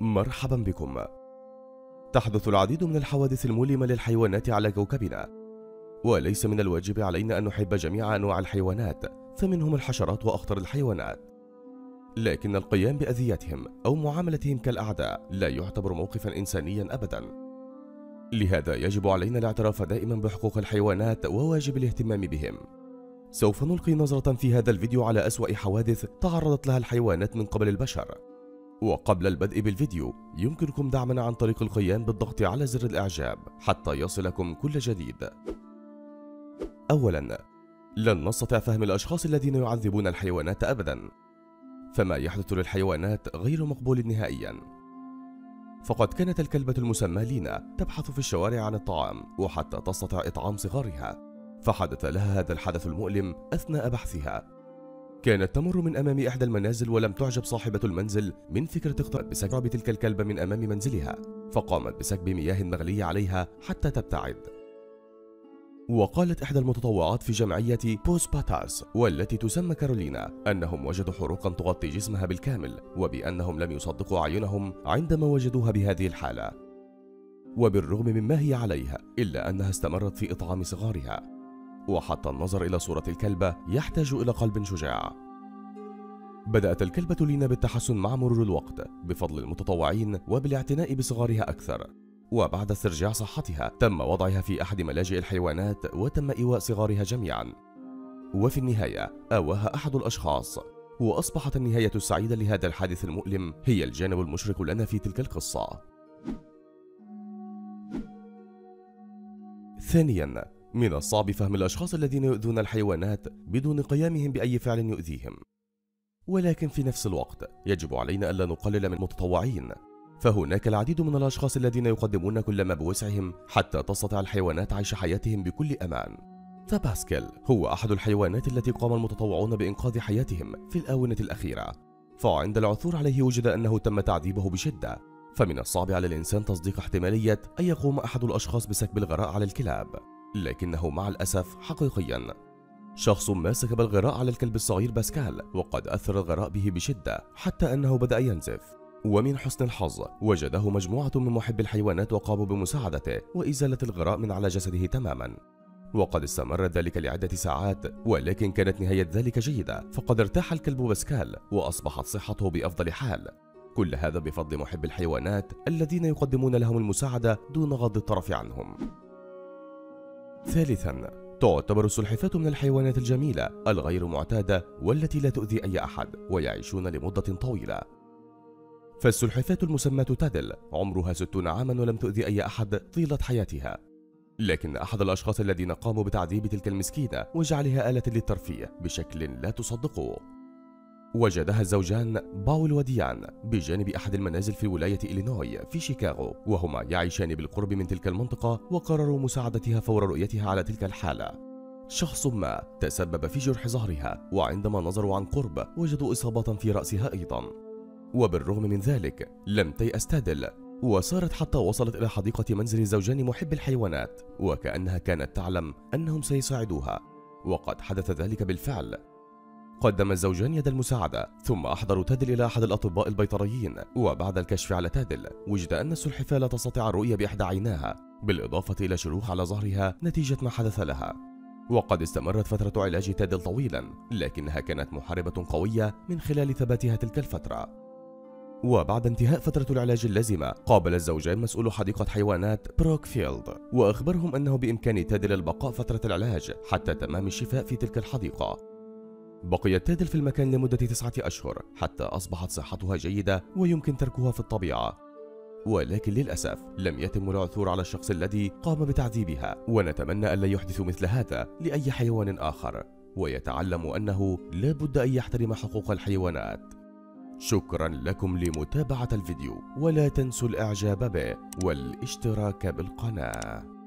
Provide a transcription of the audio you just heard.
مرحبا بكم. تحدث العديد من الحوادث المؤلمة للحيوانات على كوكبنا، وليس من الواجب علينا أن نحب جميع أنواع الحيوانات، فمنهم الحشرات وأخطر الحيوانات، لكن القيام بأذيتهم أو معاملتهم كالأعداء لا يعتبر موقفا إنسانيا أبدا. لهذا يجب علينا الاعتراف دائما بحقوق الحيوانات وواجب الاهتمام بهم. سوف نلقي نظرة في هذا الفيديو على أسوأ حوادث تعرضت لها الحيوانات من قبل البشر. وقبل البدء بالفيديو يمكنكم دعمنا عن طريق القيام بالضغط على زر الإعجاب حتى يصلكم كل جديد. أولا، لن نستطيع فهم الأشخاص الذين يعذبون الحيوانات أبدا، فما يحدث للحيوانات غير مقبول نهائيا. فقد كانت الكلبة المسمى لينا تبحث في الشوارع عن الطعام وحتى تستطيع إطعام صغارها، فحدث لها هذا الحدث المؤلم أثناء بحثها. كانت تمر من أمام إحدى المنازل ولم تعجب صاحبة المنزل من فكرة اقتراب بسكب تلك الكلبة من أمام منزلها، فقامت بسكب مياه مغلية عليها حتى تبتعد. وقالت إحدى المتطوعات في جمعية بوس باتاس والتي تسمى كارولينا أنهم وجدوا حروقا تغطي جسمها بالكامل، وبأنهم لم يصدقوا أعينهم عندما وجدوها بهذه الحالة. وبالرغم مما هي عليها إلا أنها استمرت في إطعام صغارها، وحتى النظر إلى صورة الكلبة يحتاج إلى قلب شجاع. بدأت الكلبة لينا بالتحسن مع مرور الوقت بفضل المتطوعين وبالاعتناء بصغارها أكثر، وبعد استرجاع صحتها تم وضعها في أحد ملاجئ الحيوانات وتم إيواء صغارها جميعا. وفي النهاية آواها أحد الأشخاص، وأصبحت النهاية السعيدة لهذا الحادث المؤلم هي الجانب المشرق لنا في تلك القصة. ثانيا، من الصعب فهم الأشخاص الذين يؤذون الحيوانات بدون قيامهم بأي فعل يؤذيهم، ولكن في نفس الوقت يجب علينا ألا نقلل من المتطوعين، فهناك العديد من الأشخاص الذين يقدمون كل ما بوسعهم حتى تستطيع الحيوانات عيش حياتهم بكل أمان. فباسكال هو أحد الحيوانات التي قام المتطوعون بإنقاذ حياتهم في الآونة الأخيرة، فعند العثور عليه وجد أنه تم تعذيبه بشدة، فمن الصعب على الإنسان تصديق احتمالية أن يقوم أحد الأشخاص بسكب الغراء على الكلاب، لكنه مع الأسف حقيقيا شخص ما سكب الغراء على الكلب الصغير باسكال، وقد أثر الغراء به بشدة حتى أنه بدأ ينزف. ومن حسن الحظ وجده مجموعة من محبي الحيوانات وقاموا بمساعدته وإزالة الغراء من على جسده تماما، وقد استمر ذلك لعدة ساعات، ولكن كانت نهاية ذلك جيدة، فقد ارتاح الكلب باسكال وأصبحت صحته بأفضل حال. كل هذا بفضل محبي الحيوانات الذين يقدمون لهم المساعدة دون غض الطرف عنهم. ثالثا، تعتبر السلحفاة من الحيوانات الجميلة الغير معتادة والتي لا تؤذي أي أحد ويعيشون لمدة طويلة. فالسلحفاة المسماة تادل عمرها 60 عاما ولم تؤذي أي أحد طيلة حياتها، لكن أحد الأشخاص الذين قاموا بتعذيب تلك المسكينة وجعلها آلة للترفيه بشكل لا تصدقوه. وجدها الزوجان باول وديان بجانب أحد المنازل في ولاية إلينوي في شيكاغو، وهما يعيشان بالقرب من تلك المنطقة، وقرروا مساعدتها فور رؤيتها على تلك الحالة. شخص ما تسبب في جرح ظهرها، وعندما نظروا عن قرب وجدوا إصابات في رأسها أيضا. وبالرغم من ذلك لم تيأس تادل، وصارت حتى وصلت إلى حديقة منزل الزوجان محب الحيوانات، وكأنها كانت تعلم أنهم سيساعدوها، وقد حدث ذلك بالفعل. قدم الزوجان يد المساعدة ثم أحضروا تادل إلى أحد الأطباء البيطريين، وبعد الكشف على تادل وجد أن السلحفاة لا تستطيع الرؤية بإحدى عيناها، بالإضافة إلى شروخ على ظهرها نتيجة ما حدث لها. وقد استمرت فترة علاج تادل طويلا، لكنها كانت محاربة قوية من خلال ثباتها تلك الفترة. وبعد انتهاء فترة العلاج اللازمة قابل الزوجان مسؤول حديقة حيوانات بروكفيلد، وأخبرهم أنه بإمكان تادل البقاء فترة العلاج حتى تمام الشفاء في تلك الحديقة. بقيت تادل في المكان لمدة 9 أشهر حتى أصبحت صحتها جيدة ويمكن تركها في الطبيعة، ولكن للأسف لم يتم العثور على الشخص الذي قام بتعذيبها، ونتمنى ألا يحدث مثل هذا لأي حيوان آخر، ويتعلم أنه لا بد أن يحترم حقوق الحيوانات. شكرا لكم لمتابعة الفيديو، ولا تنسوا الإعجاب به والاشتراك بالقناة.